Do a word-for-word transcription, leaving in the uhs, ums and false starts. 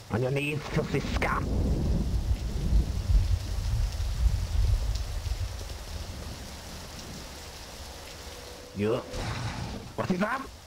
On your knees, filthy scum! You... What is that?